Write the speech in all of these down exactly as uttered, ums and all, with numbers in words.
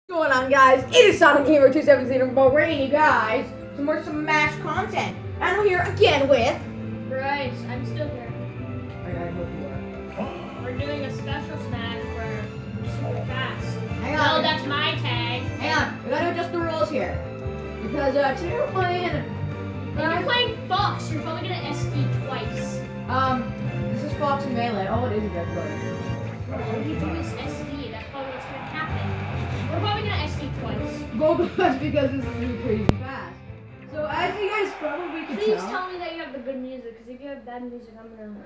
What's going on, guys? It is Sonic Gamer two seventeen. I'm bringing you guys some more Smash content. And I'm here again with Bryce. I'm still here. I hope you are. We're doing a special Smash where we're super fast. Hang on. No, that's my tag. Hang on. We gotta adjust the rules here. Because uh, today we're playing. When Uh, you're playing Fox, you're probably gonna S D twice. um, this is Fox and Melee. Oh, it is a good play. All you do is S D. That's probably what's gonna happen. We're probably gonna S D twice. Both of us because this is really crazy fast. So as you guys probably can Please tell. tell me that you have the good music, because if you have bad music, I'm gonna.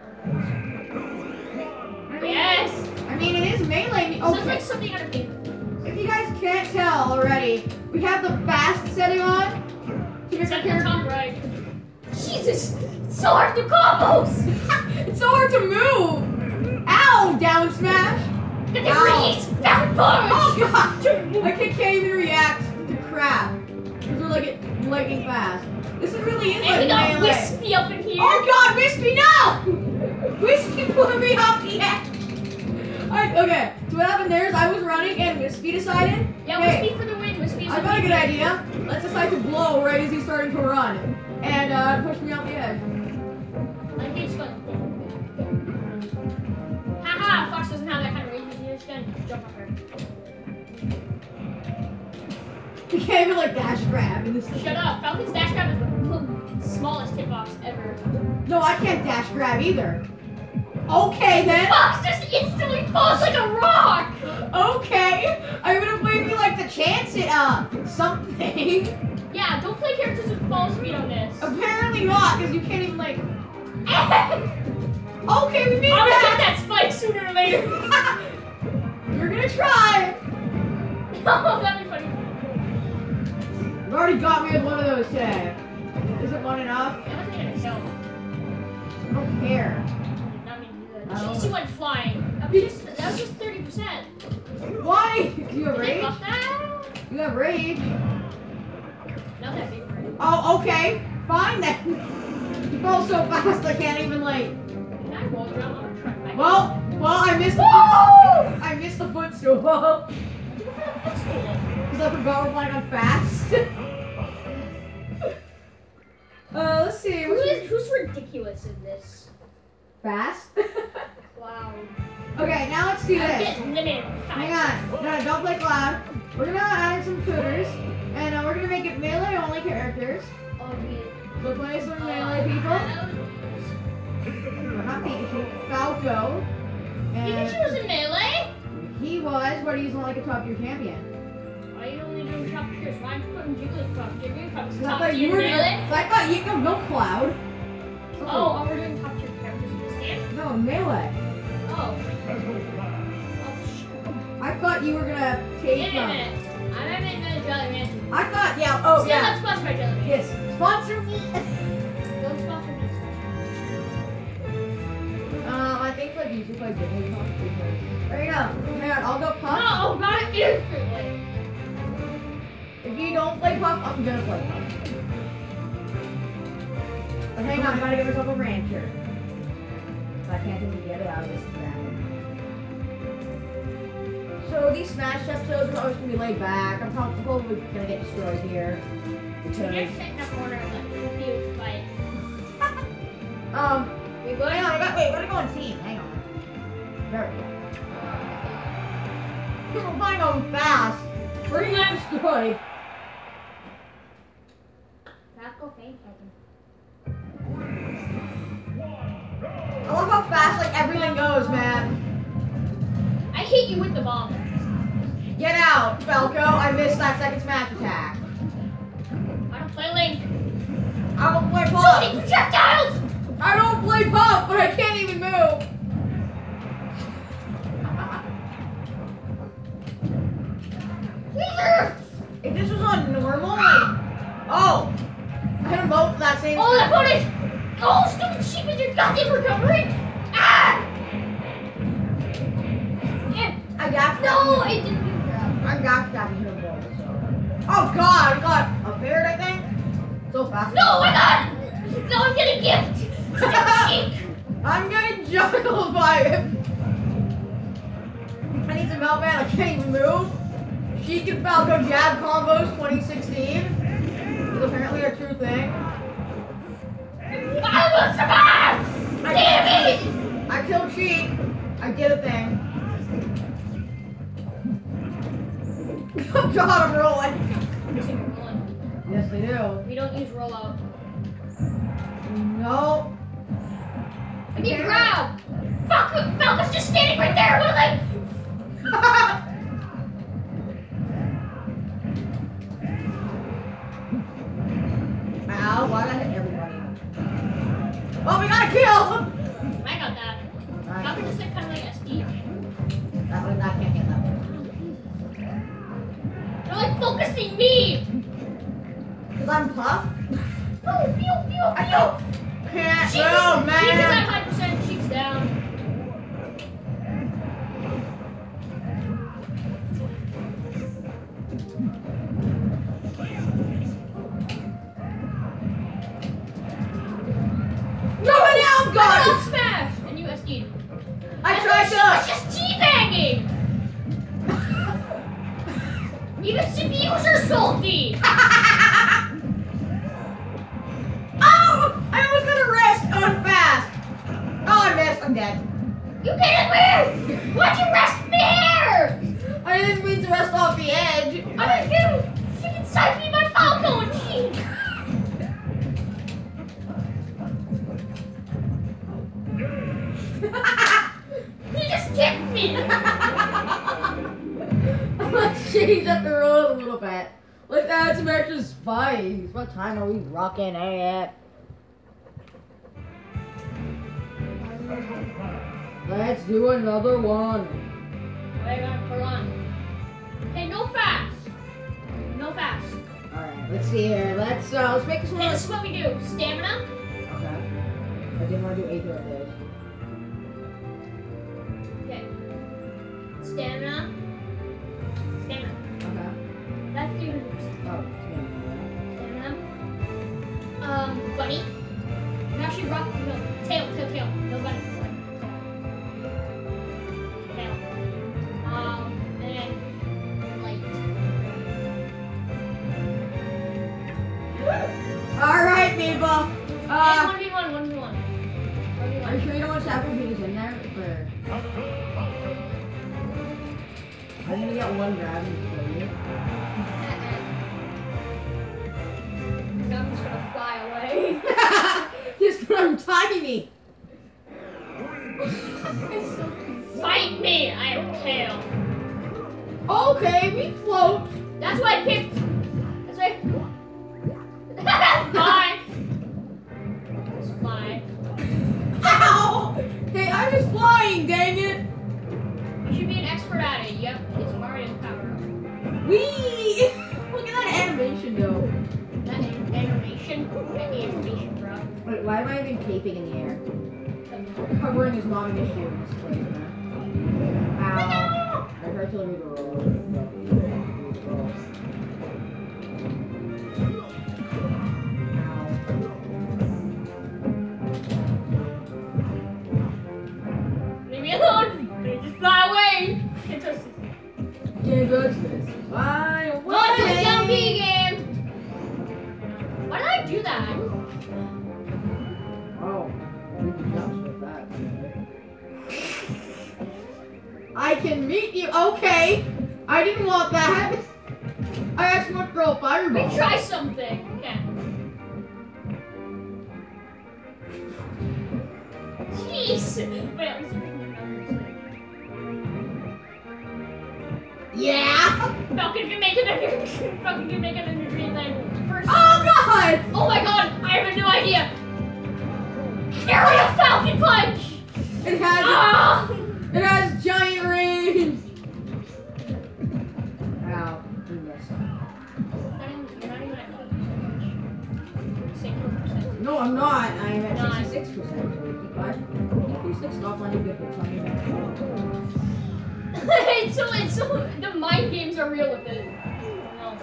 I'm gonna... Yes. I mean, it is Melee. Sounds Okay. like something out of paper. If you guys can't tell already, we have the fast setting on. To make our Set the character. top right. Jesus, it's so hard to combos. It's so hard to move! Ow! Down smash! Get Ow. the reach down forward. Oh god! I can't, can't even react to crap. Because we're like lightning fast. This is really is And we like got Melee. Wispy up in here. Oh god, Wispy, no! Wispy put me off the edge! Alright, okay. So what happened there is I was running and Wispy decided. Yeah, hey, Wispy for the win. Wispy is I got a good idea. Let's decide to blow right as he's starting to run. And uh, push me off the edge. I think it's gonna. Haha, Fox doesn't have that kind of range. He's just gonna jump up her. You can't even like dash grab in this thing. Shut up. Falcon's dash grab is the smallest hitbox ever. No, I can't dash grab either. Okay then. Fox just instantly falls like a rock. Okay. I'm gonna play me like the chance it uh something. Yeah, don't play characters with fall speed on this. Apparently not, because you can't even like. Okay, we made I'm gonna get that. that spike sooner or later. You're gonna try. Oh, that'd be funny. You've already got me with one of those today. Isn't one enough? I wasn't gonna show. I don't care. Not me do I that. don't- Jeez, you went flying. That was just, that was just thirty percent. Why? You have Did they rage? buff that? You have rage. Not that big rage. Oh, okay. Fine then. You fall so fast I can't even like. Can I wall jump on a truck? I Well, well, I missed the Woo! I missed the footstool. Go for the footstool. Because I forgot we're playing on fast. uh, let's see. Who what's is, who's ridiculous in this? fast? Wow. Okay, now let's do I this. get limited. Hang on. No, don't play cloud. We're gonna add in some cooters, and uh, we're gonna make it melee only characters. Oh, yeah. So play some melee people. Not Pikachu. Falco. And Pikachu was in melee? he was, but he's not like a top tier champion. Why are you only doing top tiers? Why aren't you putting Jigglypuff? Jigglypuff's I top thought tier you were melee? I thought you no, no cloud. Oh, oh, we're doing top tier characters in this game? No, melee. Oh. Oh, shit. I thought you were gonna take Wait a um, minute. I'm gonna make another Jelly Man. I thought, yeah, oh, Still yeah. not sponsored by Jelly Man. Yes, sponsor me. Don't sponsor me. um, I think like you should play Jigglypuff because. There you go. Hang on, I'll go Puff. No, not instantly. If you don't play Puff, I'm gonna play Puff. But hang on, I gotta give myself a rancher. If I can't even get it out of this ground. So these Smash episodes are always gonna be laid back. I'm probably gonna get destroyed here. You're Because, sitting in a corner and let me confused by it. um, We're going hang on, I got, wait, we're gonna go on team. Hang on. There we go. We're playing on fast. We're gonna get destroyed. Not go faint, Kevin. I love how fast like everything goes, man. I hit you with the bomb. Get out, Falco. I missed that second smash attack. I don't play Link. I don't play So many Puff. projectiles! I don't play Puff, but I can't even move. If this was on normal, like, oh, I had a vote for that same. Oh, that punish! Oh, stupid sheep with your goddamn recovery! Ah! Yeah. I got No, it didn't do that. I got that to hit a ball. So. Oh God, I got a bird, I think. So fast. No, I got. No, I'm getting gift. I'm getting juggled by him. I need some help, man. I can't even move. Sheik and Falco jab combos twenty sixteen. Is apparently a true thing. I will survive! Damn it! I killed Sheik. I did a thing. Oh god, I'm rolling. Yes, they do. We don't use rollout. No. I mean, grab! Falco, Falco's just standing right there! What are they? Ow, why did I hit everybody? Oh, we got a kill! I got that. Right. Falco just like kind of like S D. That one, I can't get that one. They're like focusing me! Because I'm tough? Pew, pew, pew, I pew! don't can't. Sheik Oh, is, man. Sheik is at one hundred percent. Sheik's down. No, and now I'm I gone! got smashed! And you S D'd. I And tried she was to. just teabagging! Even C P Us are salty! Oh! I was gonna rest on fast! Oh, I missed. I'm dead. You kidding me? Why'd you rest me here? I didn't mean to rest off the edge. I mean, you, she can side me my Falco and Sheik. You just kicked me. Let's change up the rules a little bit. Let's add some extra spice. What time are we rocking at? Let's do another one. Wait, hold on. Okay, no fast. No fast. Alright, let's see here. Let's uh let's make this one. Okay, this is what we do. Stamina. Okay. I didn't want to do either of those. Okay. Stamina. Stamina. Okay. That's three hundred percent. Oh, Stamina. Um, bunny. Now she rock. No, tail, tail, tail. No bunny. Tail. Um, and then light. alright, people. And Uh one v one, one v one. are you sure you don't want Applebee's in there? For I'm gonna get one grab and kill you. I'm just gonna fly away. Just from tiny. Fight me! I have tail. Okay, we float. That's why I picked. That's why. Fly. Just fly. Ow! Hey, I was flying, dang it. You should be an expert at it. Yep, it's Mario's power. Wee! Look at that animation, though. That an- animation. That animation, bro. Wait, why am I even caping in the air? Covering is not an issue in this place, man. Ow. I heard telling me to roll. Roll. Leave me alone. Just fly away. Can't touch this. Can't touch this. Fly away! Well, it's a jumpy game. Why did I do that? Oh, we can jump with that. I can meet you. Okay, I didn't want that. I actually want to throw a Let fireball. me try something. Okay. Jeez. Wait, let me see if I can remember. Yeah. Falcon can make it under. Falcon can make it under Greenland first. Oh God. Oh my God! I have a new idea. Aerial Falcon punch. It has. Ah! It has giant range. Ow. We missed. You're not even at sixty percent. No, I'm not. I'm at Not. sixty-six percent. fifty-five. fifty-six off on a good hit. Tell me that. it's so, it's so, the mind games are real with it. No.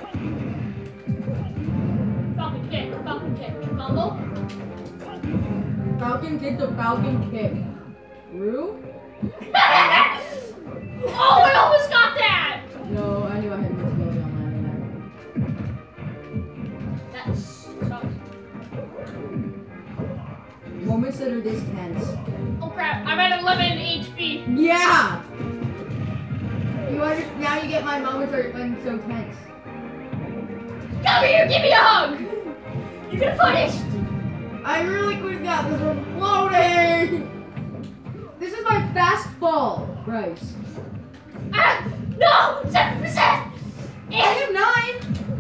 Falcon kick, Falcon kick, combo. Falcon did the Falcon kick. Rue? Oh, I almost got that! No, I knew I had missed consider this tense. Oh crap, I'm at eleven H P. Yeah! You under now you get my moments are when so tense. Come here, give me a hug! You're gonna punish! I really couldn't got this one floating! This is my fast fall, Bryce. Ah! No! seven percent! I have nine!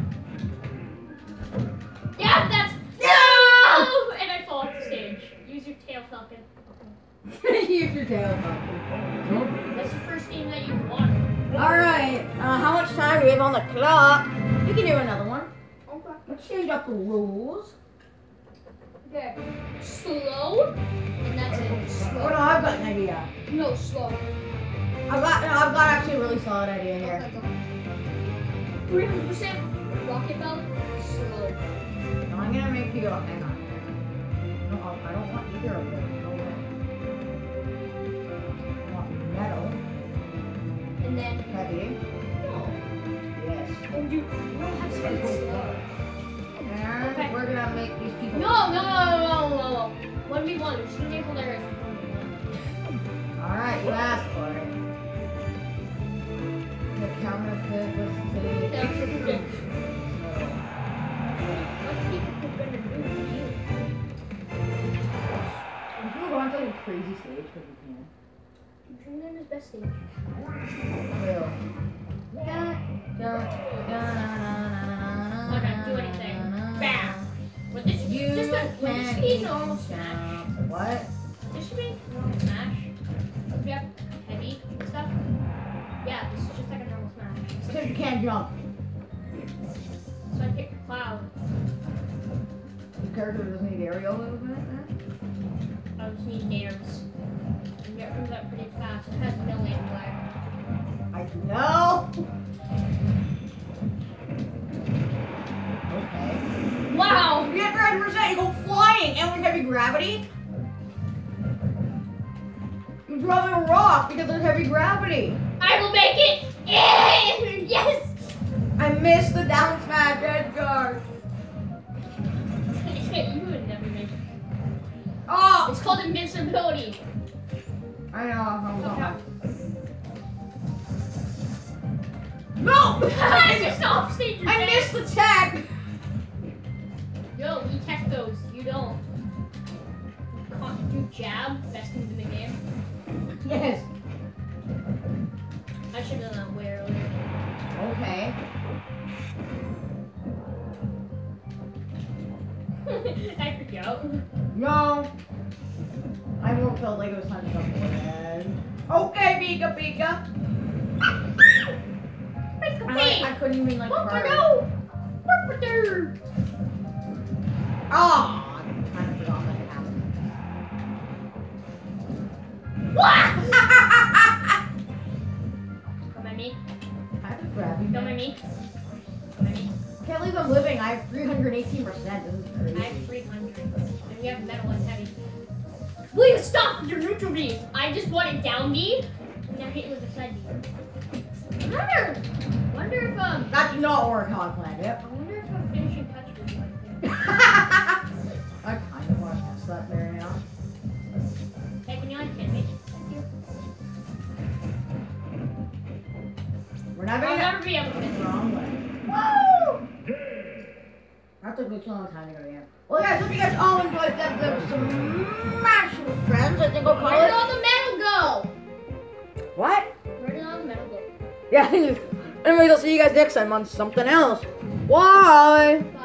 Yeah, that's... No! And I fall off the stage. Use your tail, Falcon. Use your tail, Falcon. That's the first game that you won. Alright, uh, how much time do we have on the clock? We can do another one. Okay. Let's change up the rules. Okay. Slow. And that's it. Slow. Oh no, I've got an idea. No, slow. I've got, no, I've got actually a really solid idea here. three hundred percent rocket belt. Slow. No, I'm gonna make you go, hang on. No, I don't want either of them. No way. I want metal. And then... Heavy. No. Yes. And you don't have speed slow. And Okay. we're gonna make these people. No, no, no, no, no, no. one v one. It's gonna be hilarious. Alright, you asked for it. The counterfeit was today. What people are gonna do to you? If we go on to a crazy stage, because we can. Dream in his best stage. Will. I'm not gonna do anything. Bam! But this You is just a, would this can be normal smash? What? This should be normal smash. If we have heavy stuff. Yeah, this is just like a normal smash. Because you can't jump. So I picked Cloud. The character doesn't need aerial movement, man? I just need dance. And it comes out pretty fast. It has no aim lag. I know! Okay. Wow! You get three hundred percent, you go flying! And with heavy gravity? You drop a rock because there's heavy gravity. I will make it! Yes! I missed the down smash edge guard. You would never make it. Oh! It's called invincibility. I know, I'm Okay. sorry. No! I just off stage. I missed the tech! Yo, we tech those. You don't. Can't you jab? Best move in the game. Yes. I should have done that way earlier. Okay. I forgot. No. I will feel like it was time to go ahead. Okay, Pika Pika. Pika I, like, I couldn't even like Pika. turn. Oh, I kind of forgot that it happened. Come at me. I have to grab you. Come at me. Come at me. Can't believe I'm living. I have three hundred eighteen percent. This is crazy. I have three hundred. And we have metal and heavy. Will you stop your neutral beam? I just wanted down B. And now hit it with a side B. I wonder, wonder if um That did not work how I planned it. I wonder if a finishing touch would be like this. I kind of want to test that there now. Take me on, hit me. Thank you. We're not I'll gonna never be able to the hit wrong way. Woo! That took me too long time to go again. Well, guys, hope you guys all enjoyed that episode of Smash with Friends. I think we'll call Where did it. all the metal go? What? Where did all the metal go? Yeah. Anyways, I'll see you guys next time on something else. Bye.